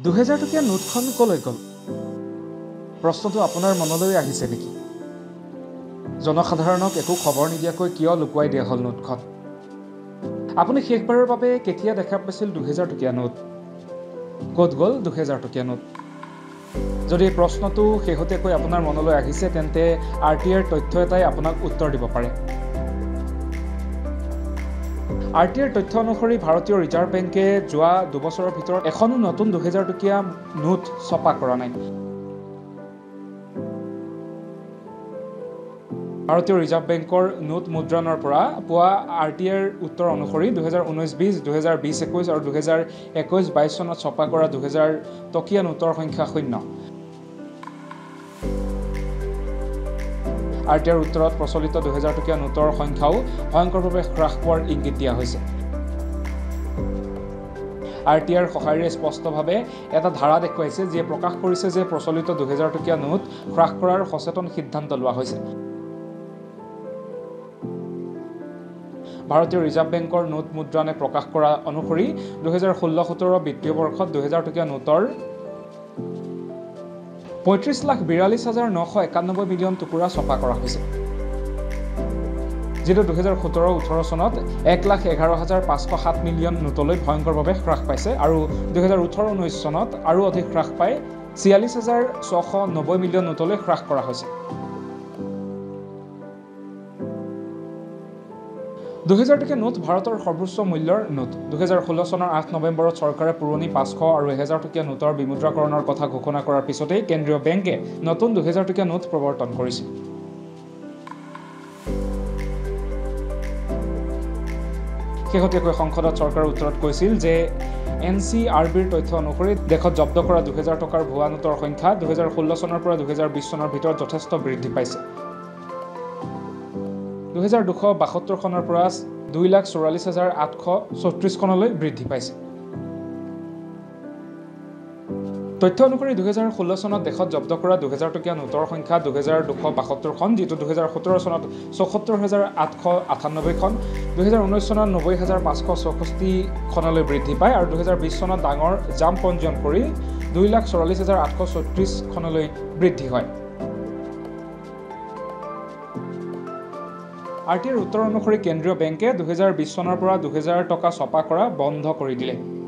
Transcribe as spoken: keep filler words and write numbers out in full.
দুহেজাৰ টকীয়া নোটখন কলৈ গ'ল? প্ৰশ্নটো আপোনাৰ মনলৈ আহিছে নেকি? জনসাধাৰণক একো খবৰ নিদিয়াকৈ কিয় লুকুৱাই দিয়া হ'ল নোটখন? আপুনি শেষবাৰৰ বাবে কেতিয়া দেখা পাইছিল দুহেজাৰ টকীয়া নোট? ক'ত গ'ল দুহেজাৰ টকীয়া নোট? যদি এই প্ৰশ্নটো শেহতীয়াকৈ আপোনাৰ মনলৈ আহিছে তেন্তে আৰ টি আইৰ তথ্য এটাই আপোনাক উত্তৰ দিব পাৰে। আৰ টি আইৰ তথ্য অনুসৰি ভাৰতীয় ৰিজাৰ্ভ বেংকে যোৱা দুবছৰৰ ভিতৰত এখনো নতুন দুহেজাৰ টকীয়া নোট ছপা কৰা নাই। ভাৰতীয় ৰিজাৰ্ভ বেংকৰ নোট মুদ্ৰণৰ পৰা পোৱা আৰ টি আইৰ উত্তৰ অনুসৰি দুহেজাৰ ঊনৈছ বিছ, দুহেজাৰ বিছ একৈছ আৰু দুহেজাৰ একৈছ বাইছ চনত ছপা কৰা দুহেজাৰ টকীয়া নোটৰ সংখ্যা শূন্য। আৰ টি আইৰ উত্তৰত প্ৰচলিত দুহেজাৰ টকীয়া নোটৰ সংখ্যাও ভয়ংকৰভাৱে হ্ৰাস পোৱাৰ ইংগিত দিয়া হৈছে। আৰ টি আইৰ সহায়েৰে স্পষ্টভাৱে এটা ধাৰা দেখুৱাইছে যিয়ে প্ৰকাশ কৰিছে যে প্ৰচলিত দুহেজাৰ টকীয়া নোট হ্ৰাস কৰাৰ সচেতন সিদ্ধান্ত লোৱা হৈছে। ভাৰতীয় ৰিজাৰ্ভ বেংকৰ নোট মুদ্ৰণে প্ৰকাশ কৰা অনুসৰি দুহেজাৰ ষোল্ল সোতৰ বিত্তীয় বৰ্ষত দুহেজাৰ টকীয়া নোটৰ পঁয়ত্ৰিছ লাখ বিৰাল্লিছ হাজাৰ নশ একানব্বৈ মিলিয়ন টুকুৰা ছপা কৰা হৈছে, যিটো দুহেজাৰ সোতৰ ওঠৰ চনত এক লাখ এঘাৰ হাজাৰ পাঁচশ সাত মিলিয়ন নোটলৈ ভয়ংকৰভাৱে হ্ৰাস পাইছে আৰু দুহেজাৰ ওঠৰ ঊনৈছ চনত আৰু অধিক হ্ৰাস পাই ছিয়াল্লিছ হাজাৰ ছশ নব্বৈ মিলিয়ন নোটলৈ হ্ৰাস কৰা হৈছে। দুহেজাৰ টকীয়া নোট ভাৰতৰ সৰ্বোচ্চ মূল্যৰ নোট। দুহেজাৰ ষোল্ল চনৰ আঠ নৱেম্বৰত চৰকাৰে পুৰণি পাঁচশ আৰু এহেজাৰ টকীয়া নোটৰ বিমুদ্ৰাকৰণৰ কথা ঘোষণা কৰাৰ পিছতেই কেন্দ্ৰীয় বেংকে নতুন দুহেজাৰ টকীয়া নোট প্ৰৱৰ্তন কৰিছিল। শেহতীয়াকৈ সংসদত চৰকাৰৰ উত্তৰত কৈছিল যে এন চি আৰ বিৰ তথ্য অনুসৰি দেশত জব্দ কৰা দুহেজাৰ টকাৰ ভুৱা নোটৰ সংখ্যা দুহেজাৰ ষোল্ল চনৰ পৰা দুহেজাৰ বিছ চনৰ ভিতৰত যথেষ্ট বৃদ্ধি পাইছে। দুহেজাৰ দুশ বাসত্তৰ চনৰ পৰা দুই লাখ চৌৰাল্লিছ হাজাৰ আঠশ চৌত্ৰিছ চনলৈ বৃদ্ধি পাইছে। তথ্য অনুসৰি দুহেজাৰ ষোল্ল চনত দেশত জব্দ কৰা দুহেজাৰ টকীয়া নোটৰ সংখ্যা দুহেজাৰ দুশ বাসত্তৰ খন, যিটো দুহেজাৰ সোতৰ চনত চৌসত্তৰ হাজাৰ আঠশ আঠানব্বৈ খন, দুহেজাৰ ঊনৈছ চনত নব্বৈ হাজাৰ পাঁচশ চৌষষ্ঠি খনলৈ বৃদ্ধি পায় আৰু দুহেজাৰ বিছ চনত ডাঙৰ জাম্প পঞ্জীয়ন কৰি দুই লাখ চৌৰাল্লিছ হাজাৰ আঠশ ছয়ত্ৰিছ খনলৈ বৃদ্ধি হয়। আৰ টি আইৰ উত্তৰ অনুসৰি কেন্দ্ৰীয় বেংকে দুহেজাৰ বিছ চনৰ পৰা দুহেজাৰ টকা ছপা কৰা বন্ধ কৰি দিলে।